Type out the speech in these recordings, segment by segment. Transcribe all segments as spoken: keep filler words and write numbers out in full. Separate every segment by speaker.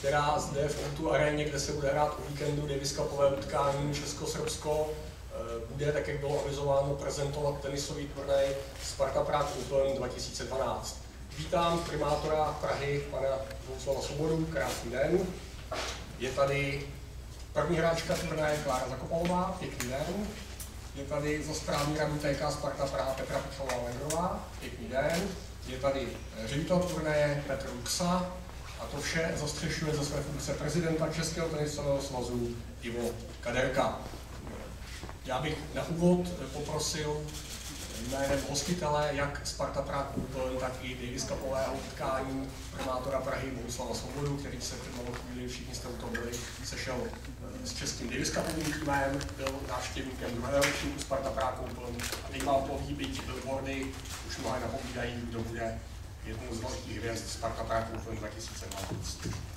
Speaker 1: která zde v O dva aréně, kde se bude hrát o víkendu Davis Cupové utkání Česko-Srbsko, bude, tak jak bylo avizováno, prezentovat tenisový turnaj Sparta Prague Open dva tisíce dvanáct. Vítám primátora Prahy, pana Bohuslava Svobodu, krásný den. Je tady první hráčka turnaje Klára Zakopalová, pěkný den. Je tady za správní radu T K Sparta Praha Petra Pičová-Lendrová, pěkný den. Je tady ředitel turnaje Petr Luxa a to vše zastřešuje ze své funkce prezidenta Českého tenisového svazu Ivo Kaderka. Já bych na úvod poprosil jménem hostitele jak Sparta Prague Open, tak i Davis Cupového utkání primátora Prahy Bohuslava Svobodu, který se před malou chvíli, všichni jste u toho byli, sešel s českým Davis Cupovým týmem, byl návštěvníkem druhého ročníku Sparta Prague Open a teď vám poví, byť billboardy už mnohé napovídají, kdo bude jednou z velkých hvězd Sparta Prague Open dva tisíce dvanáct.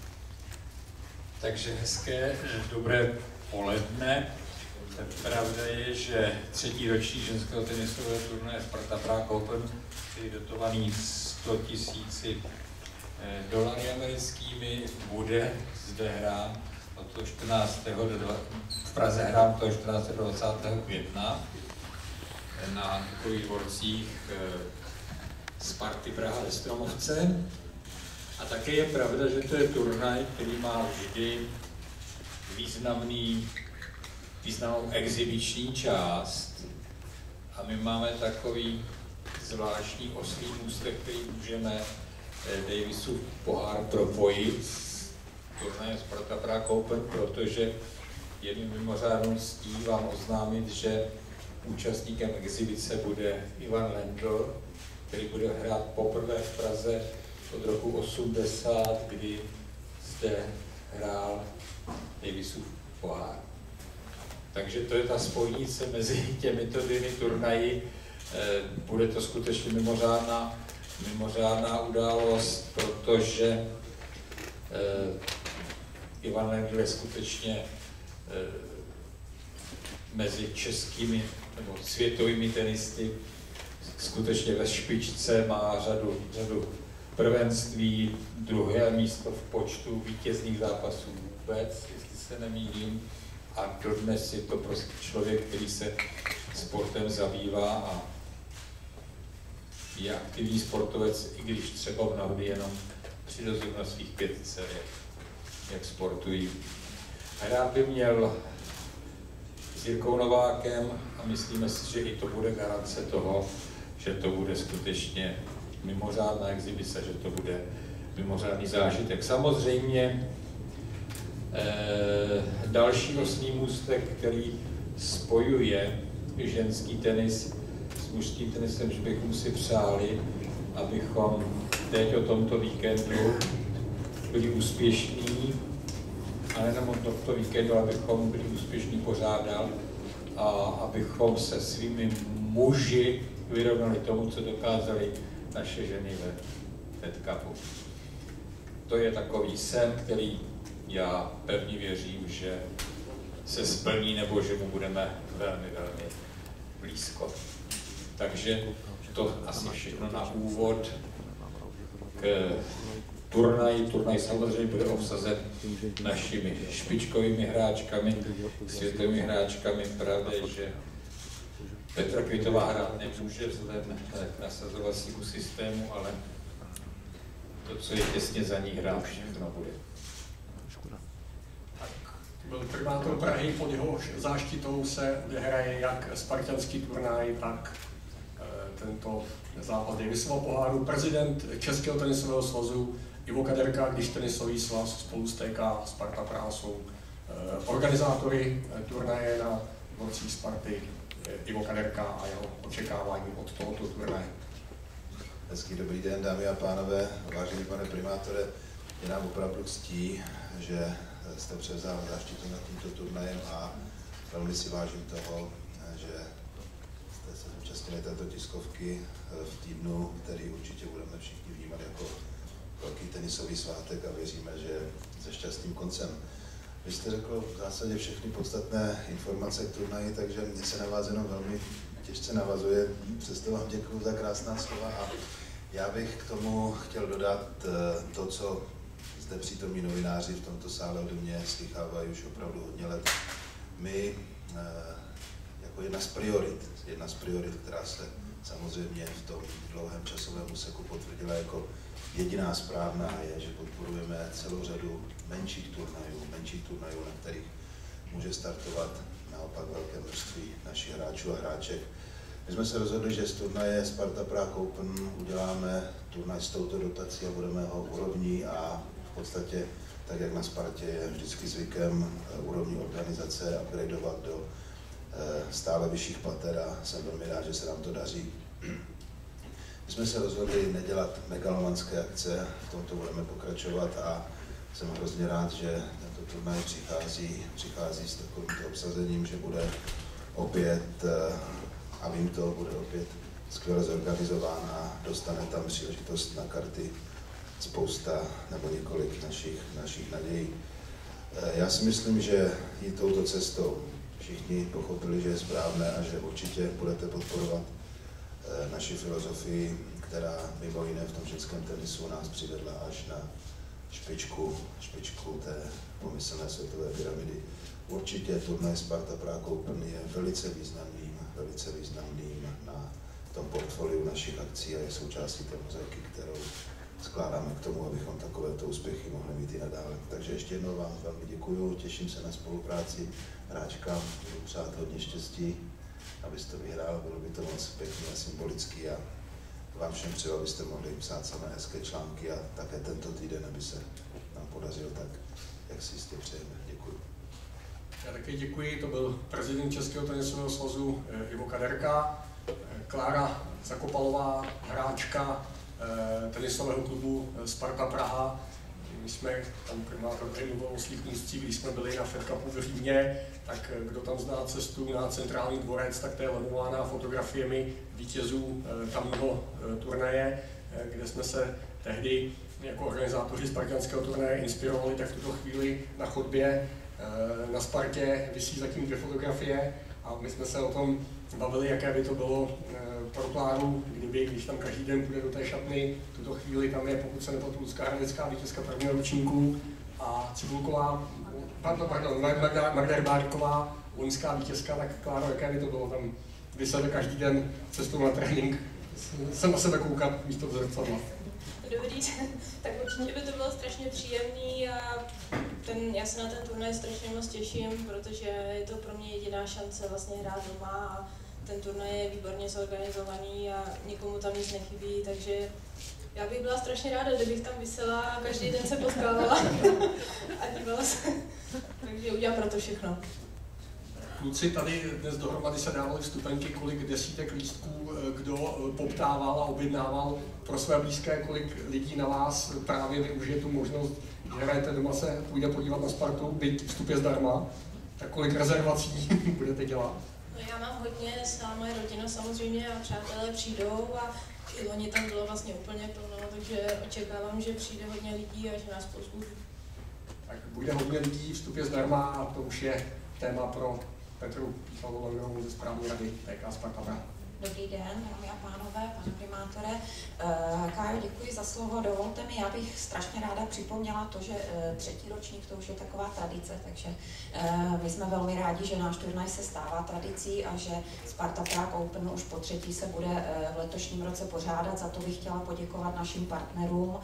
Speaker 2: Takže hezké, dobré poledne. Pravda je, že třetí ročník ženského tenisového turnaje Sparta Prague Open je dotovaný sto tisíci dolary americkými, bude zde hrán od toho čtrnáctého do v Praze hrán toho čtrnáctého do dvacátého května na antukových dvorcích Sparty Praha ve Stromovce. A také je pravda, že to je turnaj, který má vždy významný významnou exibiční část a my máme takový zvláštní oslý můstek, který můžeme Davisův pohár propojit s turnajem Sparta Prague Open, protože jednou mimořádností vám oznámit, že účastníkem exibice bude Ivan Lendl, který bude hrát poprvé v Praze od roku osmdesát, kdy zde hrál Davisův pohár. Takže to je ta spojnice mezi těmito dvěmi turnaji. Bude to skutečně mimořádná, mimořádná událost, protože Ivan Lendl je skutečně mezi českými nebo světovými tenisty skutečně ve špičce, má řadu, řadu prvenství, druhé místo v počtu vítězných zápasů vůbec, jestli se nemýlím. A dodnes je to prostě člověk, který se sportem zabývá a je aktivní sportovec, i když třeba mnohdy jenom přidozor na svých pět dcer, jak, jak sportují. A rád by měl s Jirkou Novákem a myslíme si, že i to bude garance toho, že to bude skutečně mimořádná exibice, že to bude mimořádný zážitek. Samozřejmě Eh, další oslý můstek, který spojuje ženský tenis s mužským tenisem, že bychom si přáli, abychom teď o tomto víkendu byli úspěšní, a nejenom o tomto víkendu, abychom byli úspěšní pořádat a abychom se svými muži vyrovnali tomu, co dokázali naše ženy ve Fed Cupu. To je takový sen, který já pevně věřím, že se splní nebo že mu budeme velmi, velmi blízko. Takže to asi všechno na úvod k turnaji. Turnaj samozřejmě bude obsazen našimi špičkovými hráčkami, světovými hráčkami. Pravda je, že Petra Kvitová hrát nemůže vzhledem k nasazovacímu systému, ale to, co je těsně za ní hrát, všechno bude.
Speaker 1: Byl primátor Prahy, pod jeho záštitou se odehraje jak spartanský turnaj, tak e, tento zápas Davisova poháru. Prezident Českého tenisového svazu Ivo Kaderka, když tenisový svaz spolu s T K Sparta Praha jsou e, organizátory e, turnaje na dvorcích Sparty, e, Ivo Kaderka a jeho očekávání od tohoto turnaje.
Speaker 3: Hezký dobrý den, dámy a pánové, vážený pane primátore, je nám opravdu ctí, že jste převzal záštitu nad tímto turnajem a velmi si vážím toho, že jste se zúčastnili této tiskovky v týdnu, který určitě budeme všichni vnímat jako velký tenisový svátek a věříme, že se šťastným koncem. Vy jste řekl v zásadě všechny podstatné informace k turnaji, takže mě se na vás jenom velmi těžce navazuje. Přesto vám děkuji za krásná slova a já bych k tomu chtěl dodat to, co zde přítomní novináři v tomto sále ode mě slychávají už opravdu hodně let. My jako jedna z priorit, jedna z priorit, která se samozřejmě v tom dlouhém časovém úseku potvrdila jako jediná správná, je, že podporujeme celou řadu menších turnajů, menších turnajů, na kterých může startovat naopak velké množství našich hráčů a hráček. My jsme se rozhodli, že z turnaje Sparta Prague Open uděláme turnaj s touto dotací a budeme ho úrovní a v podstatě, tak jak na Spartě je vždycky zvykem, úrovní organizace upgradeovat do stále vyšších pater a jsem velmi rád, že se nám to daří. My jsme se rozhodli nedělat megalomanské akce, v tomto budeme pokračovat a jsem hrozně rád, že tento turnaj přichází, přichází s takovým obsazením, že bude opět, a vím to, bude opět skvěle zorganizován a dostane tam příležitost na karty spousta nebo několik našich, našich nadějí. Já si myslím, že jít touto cestou všichni pochopili, že je správné a že určitě budete podporovat naši filozofii, která mimo jiné v tom ženském tenisu nás přivedla až na špičku, špičku té pomyslné světové pyramidy. Určitě turnaj Sparta Prague Open je velice významným, velice významným na tom portfoliu našich akcí a je součástí té mozaiky, kterou skládáme k tomu, abychom takovéto úspěchy mohli mít i nadále. Takže ještě jednou vám velmi děkuju, těším se na spolupráci, hráčkám, budu přát hodně štěstí, abyste vyhrál, bylo by to moc pěkný a symbolický a vám všem přeju, abyste mohli psát samé hezké články a také tento týden, aby se nám podařil tak, jak si jistě přejeme. Děkuji.
Speaker 1: Já taky děkuji, to byl prezident Českého tenisového svazu Ivo Kaderka, Klára Zakopalová, hráčka tenisového klubu Sparta Praha. My jsme, tam primátor mluvil o svých můstcích, když jsme byli na Fed Cupu v Římě, tak kdo tam zná cestu na centrální dvorec, tak to je lemována fotografiemi vítězů tamního turnaje, kde jsme se tehdy jako organizátoři spartanského turnaje inspirovali, tak v tuto chvíli na chodbě na Spartě visí zatím dvě fotografie a my jsme se o tom bavili, jaké by to bylo pro Kláru, kdyby, když tam každý den půjde do té šatny, v tuto chvíli tam je, pokud se nepletu, Lucka Hradecká, vítězka prvního ročníku a Cibulková, pardon, pardon Magda, Magda Rybáriková, loňská vítězka, tak Kláro, jaké by to bylo tam vyset každý den cestou na trénink, se na sebe koukat místo v zrcadla.
Speaker 4: Dobrý den, tak určitě by to bylo strašně příjemný a ten, já se na ten turnaj strašně moc těším, protože je to pro mě jediná šance vlastně hrát doma a ten turnaj je výborně zorganizovaný a nikomu tam nic nechybí, takže já bych byla strašně ráda, kdybych tam visela a každý den se potkávala a dívala se, takže udělám pro to všechno.
Speaker 1: Kluci tady dnes dohromady se dávali vstupenky, kolik desítek lístků, kdo poptával a objednával pro své blízké, kolik lidí na vás právě využije tu možnost, že hrajete doma, se půjde podívat na Spartu, byť vstup je zdarma, tak kolik rezervací budete dělat?
Speaker 4: No já mám hodně, celá moje rodina samozřejmě a přátelé přijdou a i loni tam bylo vlastně úplně plno, takže očekávám, že přijde hodně lidí a že nás pozbují.
Speaker 1: Tak bude hodně lidí, vstup je zdarma a to už je téma pro Petru Píchalovou ze správní rady P K Sparta Praha.
Speaker 5: Dobrý den, dámy a pánové, pane primátore. Kájo, děkuji za slovo. Dovolte mi, já bych strašně ráda připomněla to, že třetí ročník to už je taková tradice, takže my jsme velmi rádi, že náš turnaj se stává tradicí a že Sparta Prague Open už po třetí se bude v letošním roce pořádat. Za to bych chtěla poděkovat našim partnerům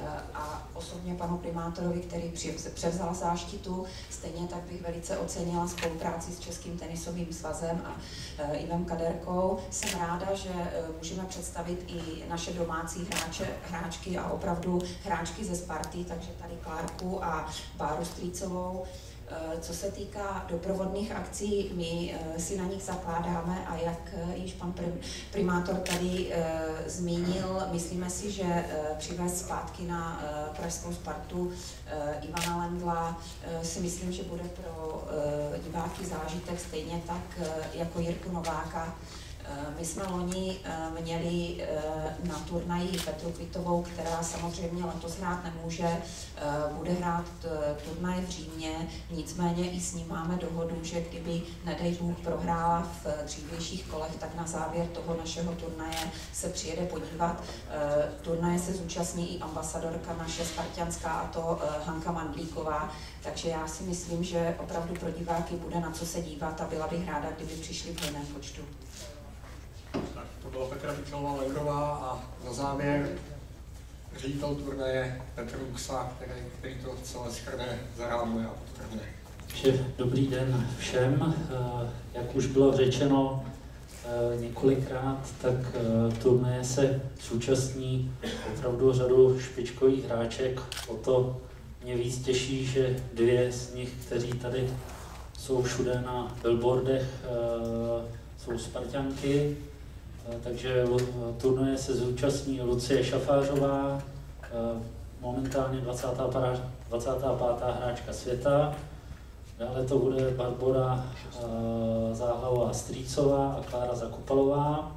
Speaker 5: a osobně panu primátorovi, který převzal záštitu. Stejně tak bych velice ocenila spolupráci s Českým tenisovým svazem a Ivem Kaderkou. Jsem ráda, že můžeme představit i naše domácí hráče, hráčky a opravdu hráčky ze Sparty, takže tady Klárku a Báru Strýcovou. Co se týká doprovodných akcí, my si na nich zakládáme a jak již pan primátor tady zmínil, myslíme si, že přivést zpátky na pražskou Spartu Ivana Lendla si myslím, že bude pro diváky zážitek stejně tak jako Jirku Nováka. My jsme loni měli na turnaji Petru Kvitovou, která samozřejmě letos hrát nemůže, bude hrát turnaj v Římě, nicméně i s ní máme dohodu, že kdyby, nedej Bůh, prohrála v dřívějších kolech, tak na závěr toho našeho turnaje se přijede podívat. Turnaje se zúčastní i ambasadorka naše spartianská, a to Hanka Mandlíková, takže já si myslím, že opravdu pro diváky bude na co se dívat a byla bych ráda, kdyby přišli v hojném počtu.
Speaker 1: Tak to byla Petra Michalová-Lengrová a na závěr ředitel turnaje Petr Luxa, který, který to celé shrne, zarámuje a podtrhne.
Speaker 6: Dobrý den všem. Jak už bylo řečeno několikrát, tak turnaje se zúčastní opravdu řadu špičkových hráček. O to mě víc těší, že dvě z nich, kteří tady jsou všude na billboardech, jsou Sparťanky. Takže turnaje se zúčastní Lucie Šafářová, momentálně dvacátá pátá hráčka světa. Dále to bude Barbora Záhlavová Strýcová a Klára Zakupalová.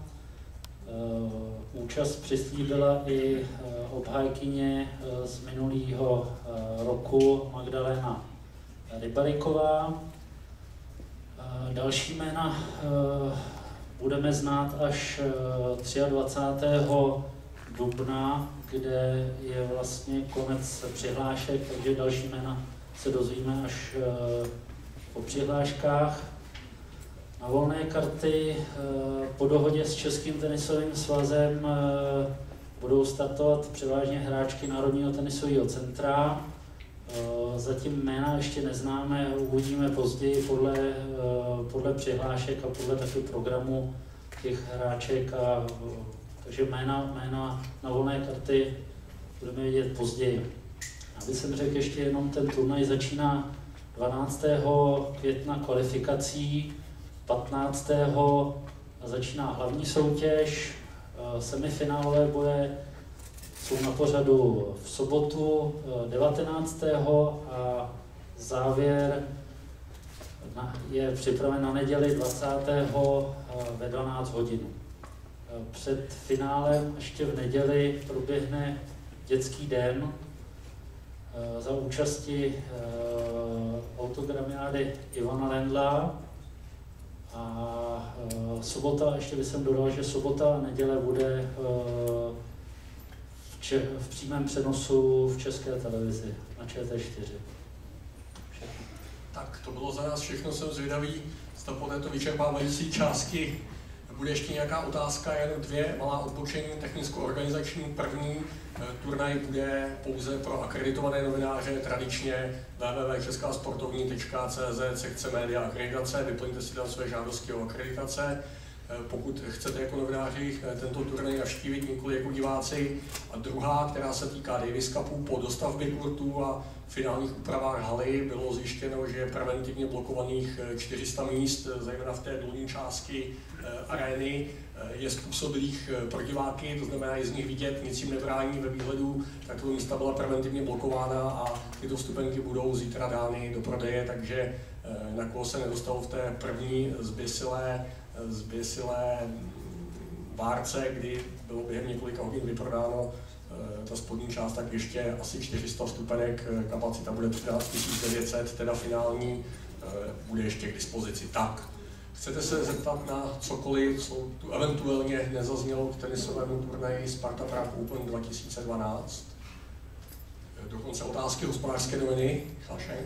Speaker 6: Účast přislíbila i obhájkyně z minulého roku Magdalena Rybariková. Další jména budeme znát až dvacátého třetího dubna, kde je vlastně konec přihlášek, takže další jména se dozvíme až po přihláškách. Na volné karty po dohodě s Českým tenisovým svazem budou startovat převážně hráčky Národního tenisového centra. Zatím jména ještě neznáme, uvidíme později podle, podle přihlášek a podle taky programu těch hráček. A, takže jména, jména na volné karty budeme vidět později. Aby jsem řekl ještě jenom, ten turnaj začíná dvanáctého května kvalifikací, patnáctého začíná hlavní soutěž, semifinálové boje jsou na pořadu v sobotu devatenáctého a závěr je připraven na neděli dvacátého ve dvanáct hodin. Před finálem ještě v neděli proběhne dětský den za účasti autogramiády Ivana Lendla. A sobota, ještě bych jsem dodal, že sobota a neděle bude v, če- v přímém přenosu v České televizi na Č T čtyři. Všechno.
Speaker 1: Tak to bylo za nás všechno, jsem zvědavý, zda po této vyčerpávající části bude ještě nějaká otázka, jen dvě malá odbočení technicko-organizační. První turnaj bude pouze pro akreditované novináře, tradičně w w w tečka česká sportovní tečka c z, sekce média akreditace, vyplňte si tam své žádosti o akreditace. Pokud chcete jako novináři tento turnaj navštívit, nikoli jako diváci. A druhá, která se týká Davis Cupu, po dostavbě kurtů a finálních úpravách haly bylo zjištěno, že je preventivně blokovaných čtyři sta míst, zejména v té dolní části arény, je způsobilých pro diváky, to znamená, je z nich vidět, nic jim nebrání ve výhledu, tak to místa byla preventivně blokována a tyto vstupenky budou zítra dány do prodeje, takže na koho se nedostalo v té první zběsilé, zběsilé várce, kdy bylo během několika hodin vyprodáno ta spodní část, tak ještě asi čtyři sta vstupenek, kapacita bude třináct tisíc devět set, teda finální bude ještě k dispozici. Tak, chcete se zeptat na cokoliv, co tu eventuálně nezaznělo k tenisovému turnaji Sparta Prague Open dva tisíce dvanáct? Dokonce otázky hospodářské noviny. Chašen.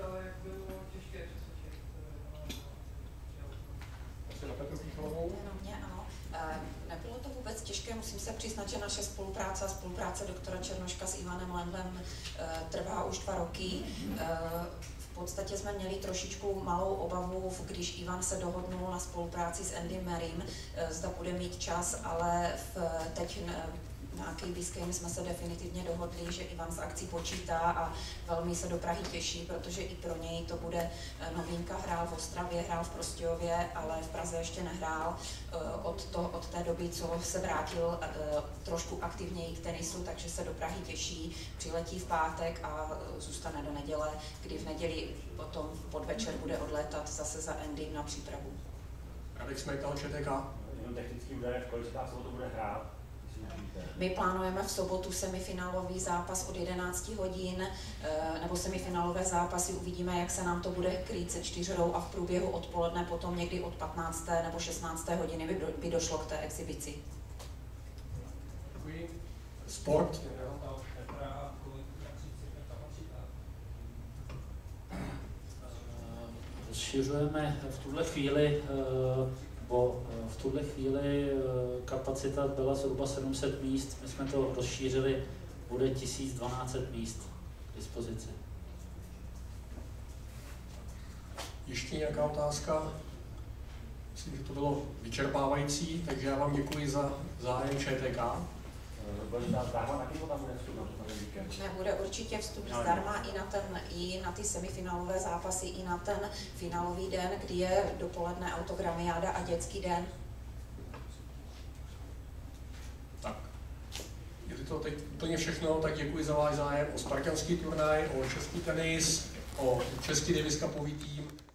Speaker 5: Nebylo to vůbec těžké, musím se přiznat, že naše spolupráce a spolupráce doktora Černoška s Ivanem Lendlem trvá už dva roky. V podstatě jsme měli trošičku malou obavu, když Ivan se dohodnul na spolupráci s Andy Murraym, zda bude mít čas, ale v, teď na K B S jsme se definitivně dohodli, že Ivan s akcí počítá a velmi se do Prahy těší, protože i pro něj to bude novinka. Hrál v Ostravě, hrál v Prostějově, ale v Praze ještě nehrál. Od, to, od té doby, co se vrátil trošku aktivněji k tenisu, takže se do Prahy těší. Přiletí v pátek a zůstane do neděle, kdy v neděli potom podvečer bude odlétat zase za Andy na přípravu.
Speaker 1: Radek Smejkal, ČTK.
Speaker 7: jenom technický údaje, v kolik se ta sobotu bude hrát?
Speaker 5: My plánujeme v sobotu semifinálový zápas od jedenácti hodin, nebo semifinálové zápasy, uvidíme, jak se nám to bude krýt se čtyřhrou a v průběhu odpoledne potom někdy od patnácté nebo šestnácté hodiny by, do, by došlo k té exhibici.
Speaker 1: Děkuji. Sport.
Speaker 6: Rozšiřujeme v tuhle chvíli, bo v tuhle chvíli kapacita byla zhruba sedm set míst, my jsme to rozšířili, bude tisíc dvě stě míst k dispozici.
Speaker 1: Ještě nějaká otázka? Myslím, že to bylo vyčerpávající, takže já vám děkuji za zájem ČTK.
Speaker 5: Nebude určitě vstup zdarma i na, ten, i na ty semifinálové zápasy, i na ten finálový den, kdy je dopoledne autogramiáda a dětský den.
Speaker 1: Tak. Je to teď úplně všechno, tak děkuji za váš zájem o spartanský turnaj, o český tenis, o český davis cupový tým.